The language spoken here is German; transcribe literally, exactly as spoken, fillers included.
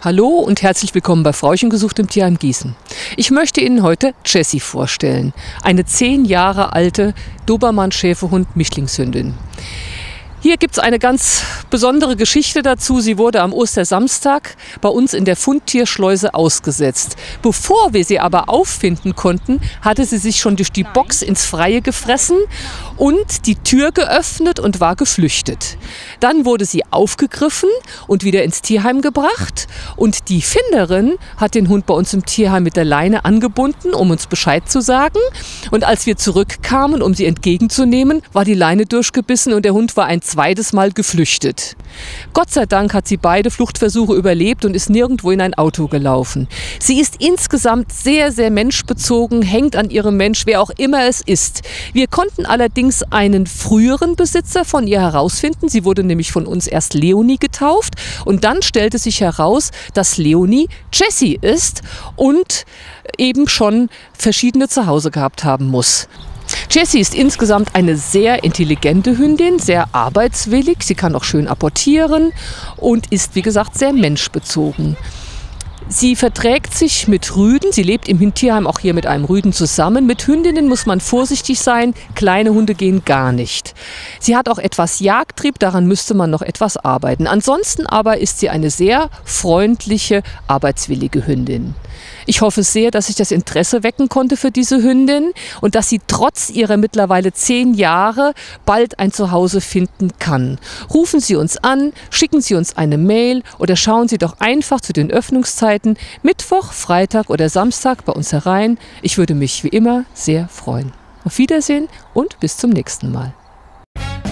Hallo und herzlich willkommen bei Frauchen gesucht im Tierheim Gießen. Ich möchte Ihnen heute Jessie vorstellen, eine zehn Jahre alte Dobermann-Schäferhund-Mischlingshündin. Hier gibt es eine ganz besondere Geschichte dazu. Sie wurde am Ostersamstag bei uns in der Fundtierschleuse ausgesetzt. Bevor wir sie aber auffinden konnten, hatte sie sich schon durch die Box ins Freie gefressen und die Tür geöffnet und war geflüchtet. Dann wurde sie aufgegriffen und wieder ins Tierheim gebracht. Und die Finderin hat den Hund bei uns im Tierheim mit der Leine angebunden, um uns Bescheid zu sagen. Und als wir zurückkamen, um sie entgegenzunehmen, war die Leine durchgebissen und der Hund war ein zweites Mal geflüchtet. Gott sei Dank hat sie beide Fluchtversuche überlebt und ist nirgendwo in ein Auto gelaufen. Sie ist insgesamt sehr, sehr menschbezogen, hängt an ihrem Mensch, wer auch immer es ist. Wir konnten allerdings einen früheren Besitzer von ihr herausfinden. Sie wurde nämlich von uns erst Leonie getauft und dann stellte sich heraus, dass Leonie Jessie ist und eben schon verschiedene Zuhause gehabt haben muss. Jessie ist insgesamt eine sehr intelligente Hündin, sehr arbeitswillig, sie kann auch schön apportieren und ist, wie gesagt, sehr menschbezogen. Sie verträgt sich mit Rüden, sie lebt im Tierheim auch hier mit einem Rüden zusammen. Mit Hündinnen muss man vorsichtig sein, kleine Hunde gehen gar nicht. Sie hat auch etwas Jagdtrieb, daran müsste man noch etwas arbeiten. Ansonsten aber ist sie eine sehr freundliche, arbeitswillige Hündin. Ich hoffe sehr, dass ich das Interesse wecken konnte für diese Hündin und dass sie trotz ihrer mittlerweile zehn Jahre bald ein Zuhause finden kann. Rufen Sie uns an, schicken Sie uns eine Mail oder schauen Sie doch einfach zu den Öffnungszeiten Mittwoch, Freitag oder Samstag bei uns herein. Ich würde mich wie immer sehr freuen. Auf Wiedersehen und bis zum nächsten Mal.